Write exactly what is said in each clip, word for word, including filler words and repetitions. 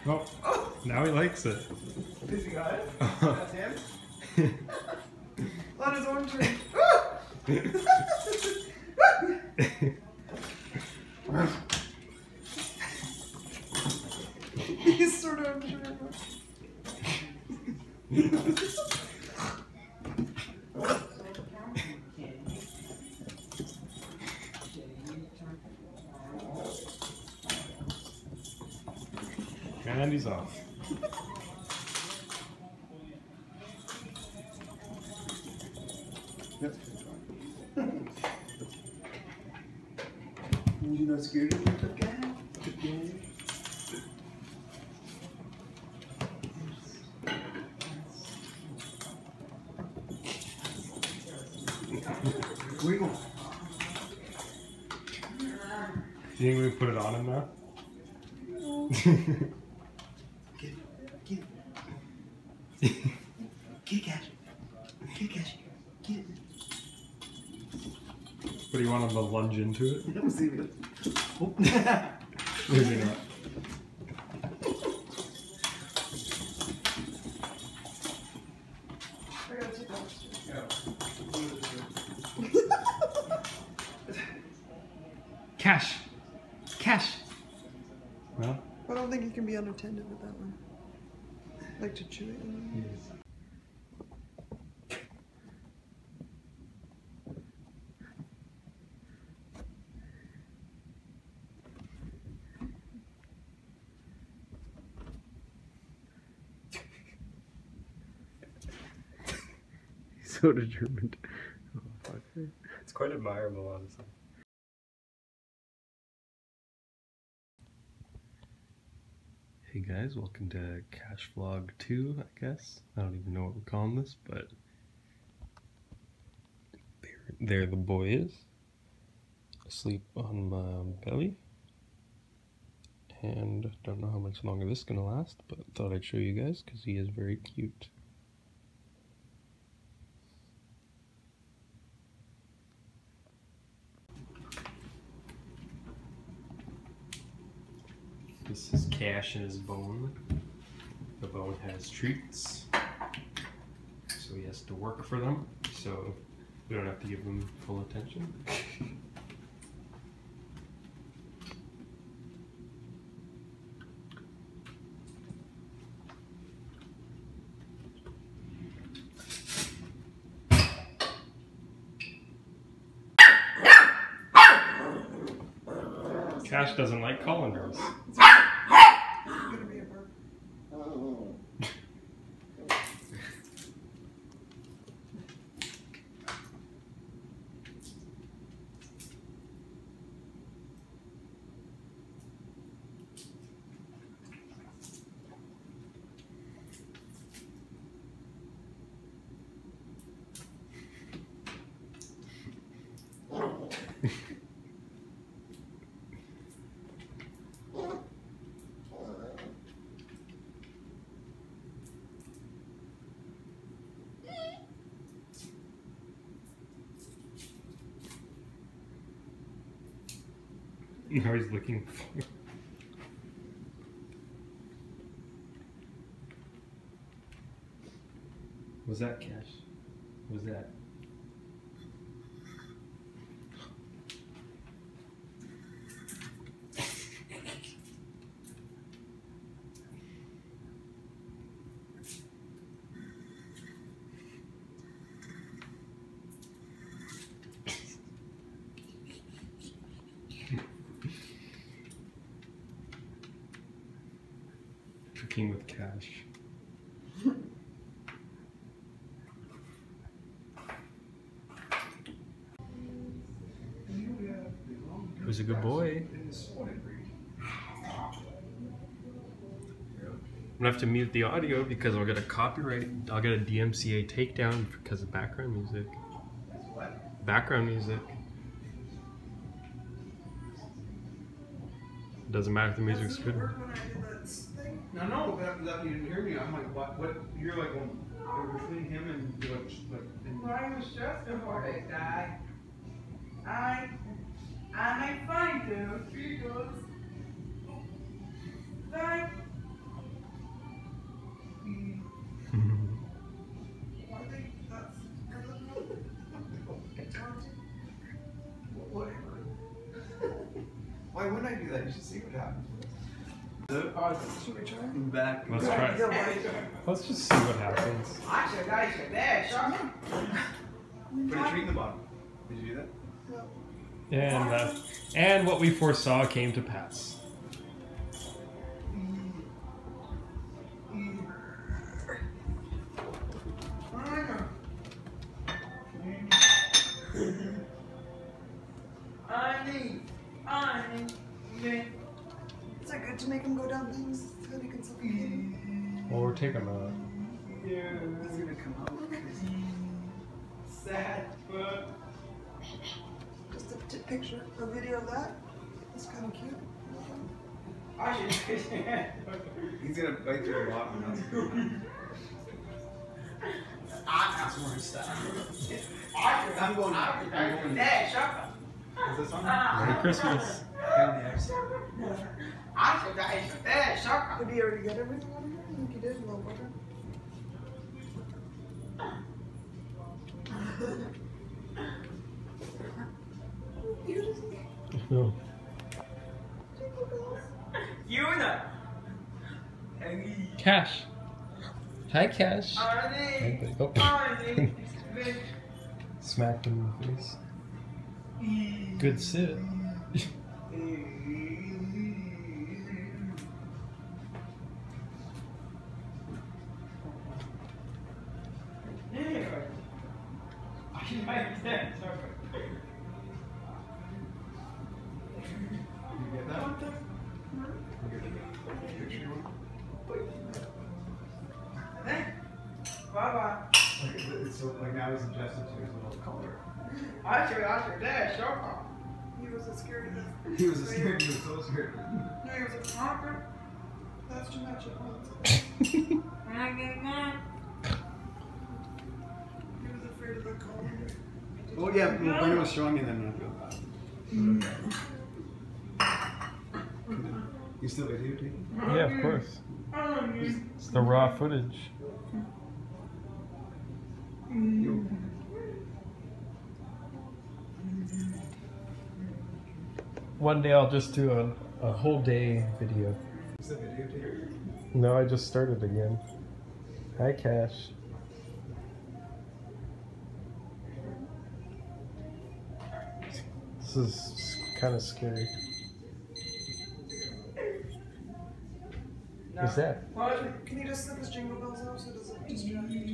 Oh, oh, now he likes it. Does he got it? That's him? On his own tree. He's sort of unsure. And he's off. Yep. You're not scared of the guy? Where you going? You think we put it on him now? Get it. Get it. Get it, Cash. Get it, Cash. Get it. What do you want him to lunge into it? Let me see it. Oh. Maybe not. Cash! Cash! No? I don't think you can be unattended with that one. Like to chew it. Yes. So determined. Oh, fuck. It's quite admirable, honestly. Hey guys, welcome to Cash Vlog two, I guess. I don't even know what we're calling this, but there, there the boy is, asleep on my belly. And don't know how much longer this is gonna last, but thought I'd show you guys because he is very cute. This is Cash and his bone. The bone has treats, so he has to work for them, so we don't have to give him full attention. Cash doesn't like colanders. Gonna be a burp. Now he's looking for. What's that, Cash? What's that? Cooking with Cash. Who's a good boy? I'm gonna have to mute the audio because I'll get a copyright. I'll get a D M C A takedown because of background music. Background music. Doesn't matter if the music's good. No, no, that, that you didn't hear me. I'm like, what? What? You're like, well, between him and like, like. And I was just before they die. I, I make fun too. She goes, die. that. You should see what happens. Should we try? Back. Let's try it. Let's just see what happens. I should, I should, there, shut Put a treat in the bottom. Did you do that? No. And uh, and what we foresaw came to pass. Honey, honey, yeah. Is it good to make him go down things so he can suffocate him? Well, we're taking a. It's gonna come out. Sad, but Just a t- picture, a video of that. That's kind of cute. I should. He's gonna bite through the bottom. That's good. That's more stuff. I should, I'm going. I should, I'm going. there, shut Is this on? Merry Christmas. Down the X. I should, I should, there, shut Did he already get everything out of here? I think he did. A little butter. No. You know. Cash. Hi, Cash. Honey, Oh. honey, Smacked him in the face. Good sit. You get that? Bye-bye. So like now he's adjusted to his little color. I should, I should, there, shut He was a scary. He was a scared. He was so scared. No, he was a conqueror. That's too much at once. He was afraid of the cold. Oh yeah, well, Brenda was showing me then when I feel bad. You still videotaping? Yeah, of course. It's the raw footage. One day I'll just do a, a whole day video. Is that videotaping? No, I just started again. Hi, Cash. This is kind of scary. What's that? Can you just set this jingle bells off so it doesn't distract you?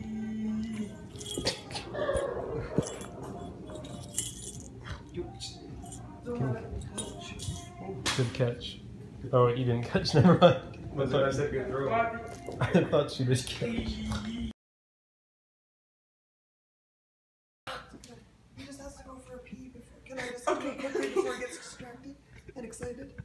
Don't let it touch. Good catch. Oh, you didn't catch, never mind. Was it I said good throw? I thought she was catch. He just has to go for a pee before. Can I just okay. do it quickly before he gets distracted and excited?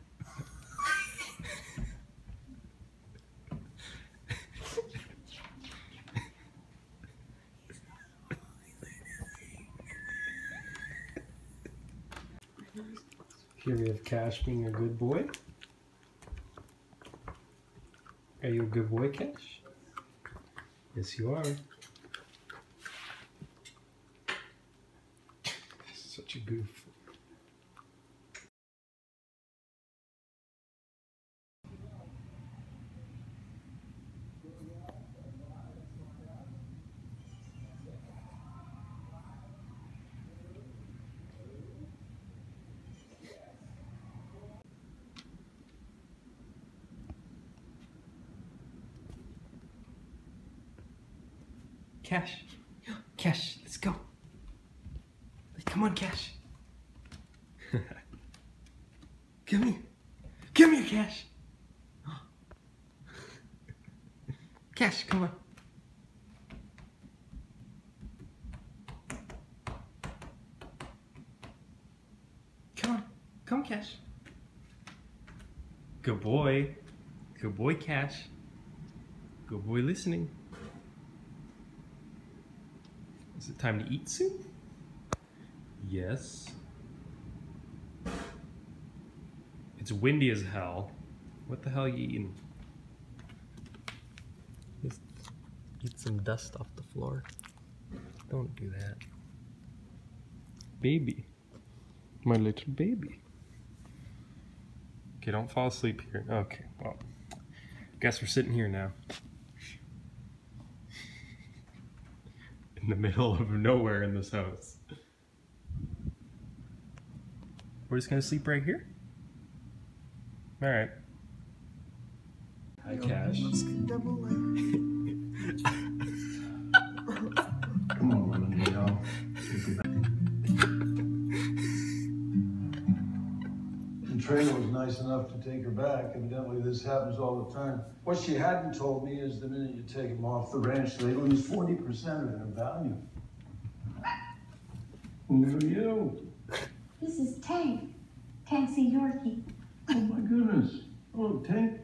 Here we have Cash being a good boy. Are you a good boy, Cash? Yes, you are. Such a goof. Cash. Cash, let's go. Come on, Cash. Come here. Come here, Cash. Cash, come on. Come on. Come, Cash. Good boy. Good boy, Cash. Good boy listening. Is it time to eat soon? Yes. It's windy as hell. What the hell are you eating? Just eat some dust off the floor. Don't do that. Baby. My little baby. Okay, don't fall asleep here. Okay, well, guess we're sitting here now. In the middle of nowhere in this house. We're just gonna sleep right here? Alright. Hi, Cash. Let's double layer. Come on, Leo. The trainer was nice enough to take her back. Evidently, this happens all the time. What she hadn't told me is the minute you take them off the ranch, they lose forty percent of their value. Who are you? This is Tank. Tank's a Yorkie. Oh my goodness. Oh, Tank.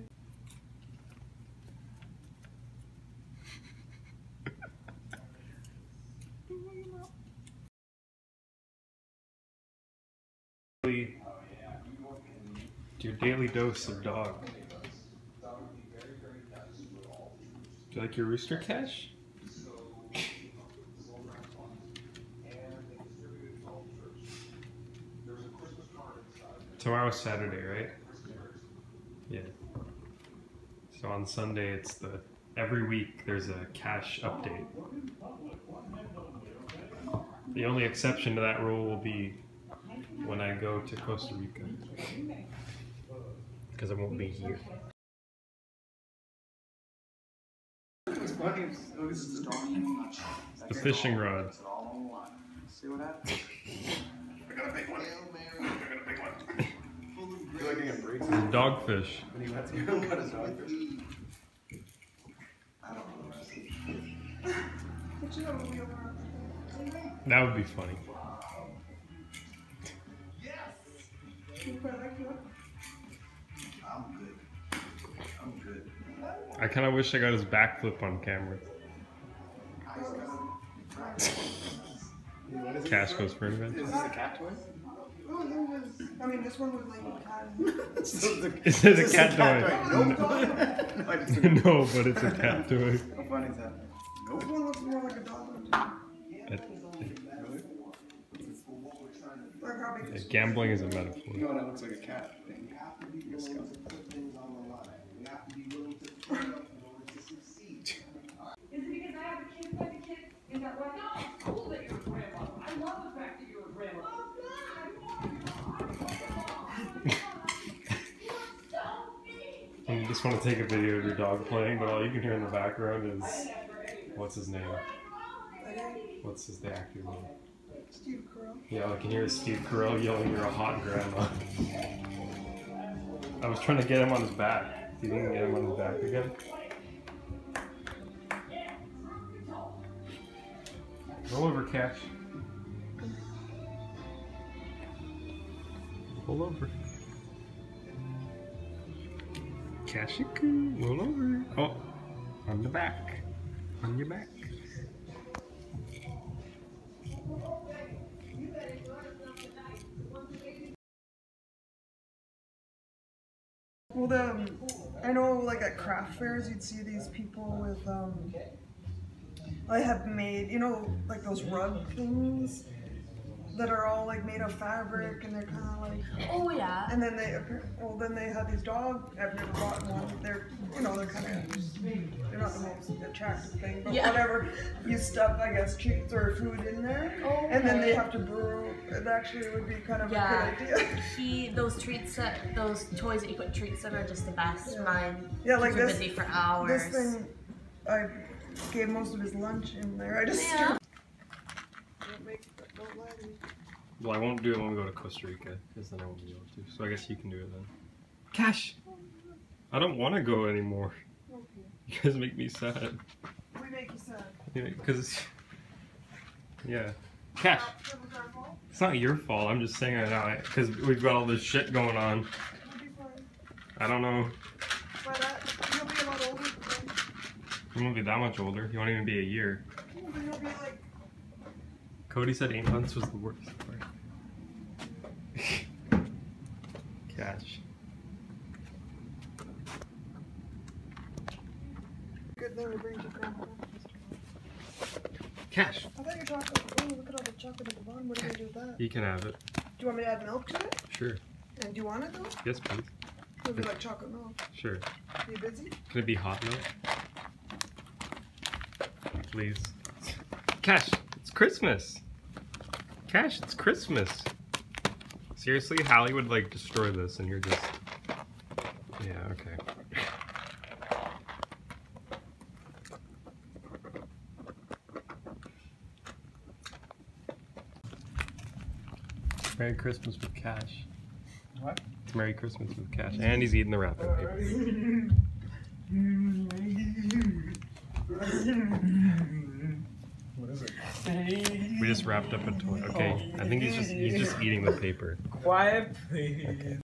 Your daily dose of dog. Do you like your rooster, Cash? Tomorrow's Saturday, right? Yeah. So on Sunday, it's the every week there's a Cash update. The only exception to that rule will be when I go to Costa Rica, because I won't be here. It's funny. Oh, this is the dog. The fishing rod. See what happens? I got a big one. I got a big one. I feel like I can break It's a dogfish. when he lets go cut his dogfish. But you don't wheel around like that. That would be funny. You quite like that? I'm good. I'm good. I kind of wish I got his backflip on camera. Cash goes for an Is event. this a cat toy? Oh, there was. I mean, this one was like a cat. Is it a cat toy? Nope. No, I just didn't. No, but it's a cat toy. How funny is that? This one looks more like a dog one too. Or probably Uh, just. Gambling is a metaphor. No, that looks like a cat thing. Like a skeleton. Is it because I have a kid like a kid? Is that right? No, it's cool that you're a grandmother. I love the fact that you're a grandmother. And you just want to take a video of your dog playing, but all you can hear in the background is what's his name? What's his the actor's name? Steve Carell. Yeah, I can hear Steve Carell yelling, "You're a hot grandma." I was trying to get him on his back. Do you think you can get him on his back again? Roll over, Cash. Roll over. Cashiku, roll over. Oh, on the back. On your back. Well, the, um, I know, like at craft fairs, you'd see these people with, um, I have made, you know, like those rug things that are all like made of fabric, and they're kind of like, Oh yeah. and then they, well, then they have these dogs. I've never bought one. They're, you know, they're kind of, they're not the most attractive thing, but Yeah. whatever. You stuff, I guess, treats or food in there, and then they Okay. have to brew. It actually would be kind of Yeah. a good idea. He those treats that those toys that you put treats in are just the best. Yeah. Mine. Yeah, like keeps me this. busy for hours. This thing, I gave most of his lunch in there. I just Yeah. don't make, don't lie to me. Well, I won't do it when we go to Costa Rica, because then I won't be able to. So I guess you can do it then. Cash! I don't want to go anymore. Okay. You guys make me sad. We make you sad. Because, yeah. Cash! It was our fault. It's not your fault, I'm just saying it now, because we've got all this shit going on. We'll be fine. I don't know. By that, you'll be a lot older. Then. You won't be that much older. You won't even be a year. Well, then you'll be like, Cody said eight months was the worst part. Cash. good thing to bring to grandma. Cash! I thought you were talking, oh, look at all the chocolate at the bottom. What are you going to do with that? Do You can have it. you want me to add milk to it? Sure. And do you want it though? Yes, please. Would you like chocolate milk? Sure. Are you busy? Can it be hot milk? Please. Cash, it's Christmas. Cash, it's Christmas. Seriously, Hallie would like destroy this and you're just... Yeah, okay. Merry Christmas with Cash. What? It's Merry Christmas with Cash. And he's eating the wrapping paper. What is it? We just wrapped up a toy. Okay, I think he's just he's just eating the paper. Quiet, please. Okay.